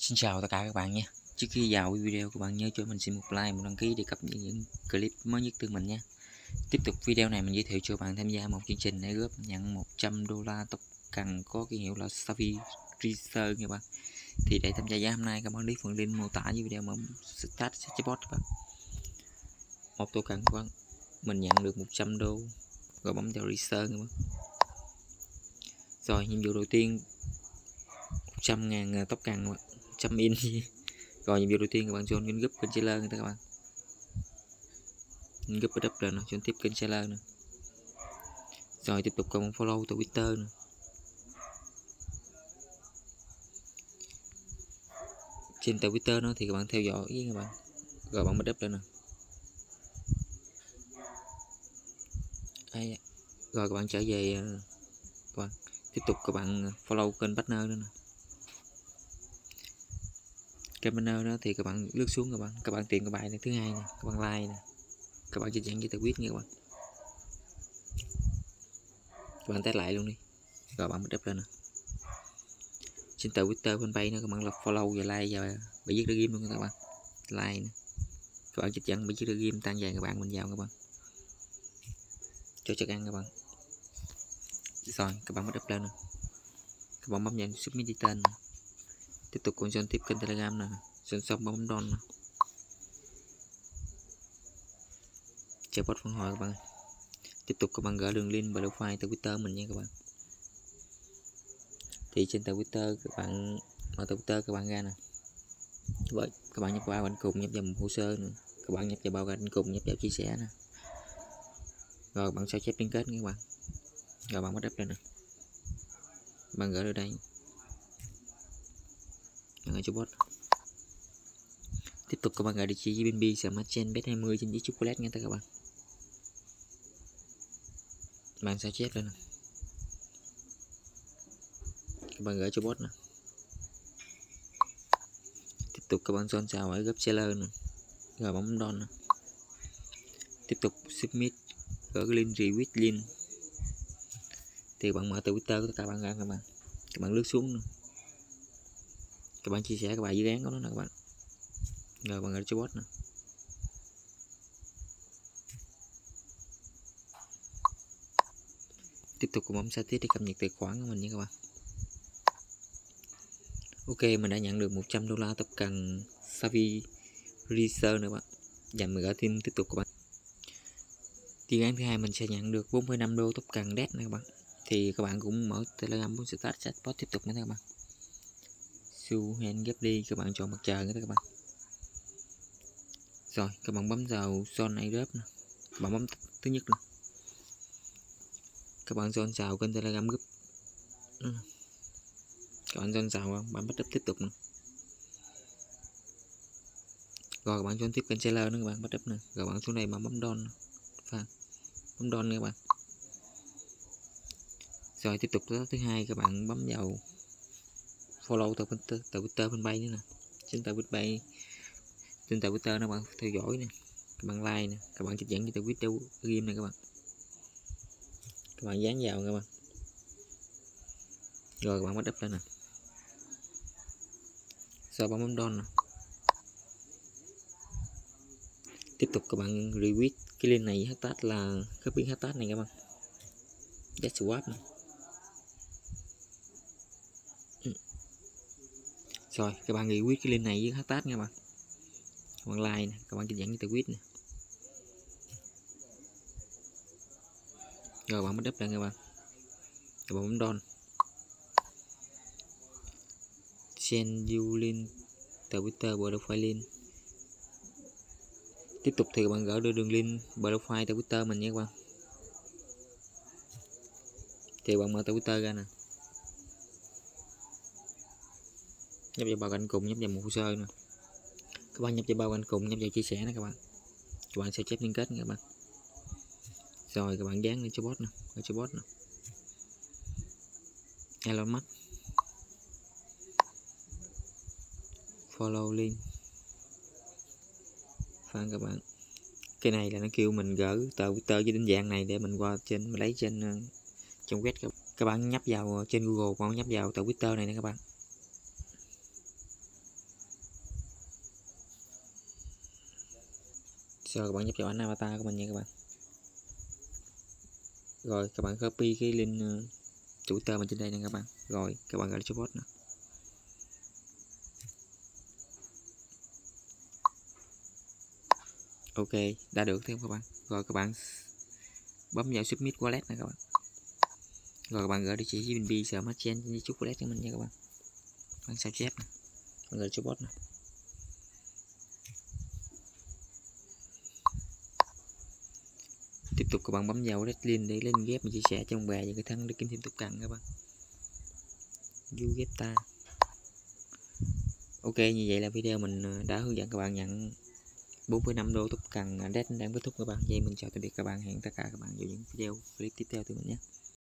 Xin chào tất cả các bạn nha. Trước khi vào video, các bạn nhớ cho mình xin một like, một đăng ký để cập nhật những clip mới nhất từ mình nha. Tiếp tục video này mình giới thiệu cho bạn tham gia một chương trình airdrop nhận 100 đô la tóc cần có ký hiệu là Savvy Research các bạn. Thì để tham gia giá hôm nay các bạn click phần link mô tả dưới video mà start chatbot các bạn. Một token các bạn, mình nhận được 100 đô rồi bấm vào Research các bạn. Rồi nhiệm vụ đầu tiên 100.000 tóc cần các bạn. 100 in. Rồi nhiệm vụ đầu tiên các bạn join kênh group kênh seller người ta các bạn. Group ở đắp nó join tiếp kênh seller nữa. Rồi tiếp tục còn follow từ Twitter nữa. Trên tờ Twitter nó thì các bạn theo dõi với các bạn. Rồi bạn bắt up lên nè. Rồi các bạn trở về các bạn tiếp tục các bạn follow kênh partner nữa nè. Kênh partner đó thì các bạn lướt xuống các bạn tìm cái bài này thứ hai nè, các bạn like nè, các bạn chia sẻ với tờ viết nha các bạn test lại luôn đi. Rồi bạn bắt up lên nè. Trên tờ Twitter fanpage nữa các bạn là follow và like và bài viết ra game luôn các bạn. Like nè. Các bạn chích dẫn bài viết ra game tăng vàng các bạn mình vào các bạn. Cho chắc ăn các bạn. Rồi các bạn bắt up lên nè. Các bạn bấm nhận submit đi tên nè. Tiếp tục còn join tiếp kênh Telegram nè, join xong bấm don nè. Chờ bot phản hồi các bạn. Tiếp tục các bạn gửi đường link profile từ Twitter mình nha các bạn. Thì trên tờ Twitter các bạn mở tờ Twitter các bạn ra nè. Vậy các bạn nhập vào anh cùng nhập vào một hồ sơ nữa. Các bạn nhập vào bao anh cùng nhập vào chia sẻ nè. Rồi bạn sao chép liên kết các bạn. Rồi bạn bắt up lên nè. Bạn gửi ở đây. Bạn cho bot. Tiếp tục các bạn gửi địa chỉ BNB Smart Chain Bet20 trên giấy chocolate nha các bạn. Bạn sao chép lên nè. Các bạn gửi cho bot nè. Tiếp tục các bạn join vào ở group seller nè. Rồi bấm don nè. Tiếp tục submit gửi link retweet link. Thì bạn mở từ Twitter của các bạn ra các bạn lướt xuống nè. Các bạn chia sẻ cái bài dự án của nó nè các bạn. Rồi bạn gửi cho bot nè. Tiếp tục bấm status để cập nhật tài khoản của mình nha các bạn. Ok, mình đã nhận được 100 đô la tập cần Savvy Research nữa bạn. Và mình gửi thêm tiếp tục các bạn. Dự án thứ hai mình sẽ nhận được 4,5 đô tập cần DET nữa các bạn. Thì các bạn cũng mở Telegram muốn start chatbot tiếp tục nữa các bạn. Su hand ghép đi các bạn chọn mặt trời nữa các bạn. Rồi các bạn bấm vào zone airdrop nè. Các bạn bấm thứ nhất nè. Các bạn join vào kênh Telegram group. Các bạn join vào bạn bắt up tiếp tục nè. Rồi các bạn join tiếp kênh seller nữa các bạn bắt up nè. Rồi bạn xuống đây mà bấm don nè. Bấm don nha các bạn. Rồi tiếp tục thứ hai các bạn bấm vào follow tờ Twitter fanpage nữa nè. Trên tờ Twitter nó bạn theo dõi nè, các bạn like nè, các bạn trích dẫn cho tờ video game này các bạn. Các bạn dán vào các bạn. Rồi các bạn bắt up lên nè. Sau bấm don nè. Tiếp tục các bạn retweet cái link này hashtag là copy hashtag này các bạn. Just swap nè. Rồi các bạn retweet cái link này với hashtag nha các bạn. Các bạn like nè, các bạn trích dẫn cho tờ tweet nè. Rồi bạn bắt up lên các bạn. Rồi bấm don. Send you link từ Twitter profile link. Tiếp tục thì các bạn gửi đường link profile từ Twitter mình nha các bạn. Thì bạn mở từ Twitter ra nè. Nhấp vào bao cạnh cùng, nhấp vào một hồ sơ nè. Các bạn nhấp vào bao cạnh cùng, nhấp vào chia sẻ nè các bạn. Các bạn sẽ chép liên kết nha các bạn. Rồi các bạn dán lên cho bot nè, cho bot nè. Elon Musk. Follow link. Phan các bạn. Cái này là nó kêu mình gửi tờ Twitter với định dạng này để mình qua trên mình lấy trên trong web các bạn nhấp vào trên Google, các bạn nhấp vào tờ Twitter này nè các bạn. Rồi các bạn nhấp vào ảnh avatar của mình nha các bạn. Rồi các bạn copy cái link chủ tơ mình trên đây nè các bạn. Rồi các bạn gọi là cho bot nè. Ok, đã được thêm các bạn. Rồi các bạn bấm vào submit wallet nè các bạn. Rồi các bạn gửi địa chỉ BNB Smart Chain với chút wallet cho mình nha các bạn. Bạn sao chép nè. Bạn gửi cho bot nè. Tiếp tục các bạn bấm vào wallet link để lên ghép mình chia sẻ cho ông bà và người thân để kiếm thêm tục cần các bạn. Du ghép ta. Ok, như vậy là video mình đã hướng dẫn các bạn nhận 45 đô tục cần. Dead đang kết thúc các bạn. Vậy mình chào tạm biệt các bạn, hẹn tất cả các bạn vào những video clip tiếp theo từ mình nhé.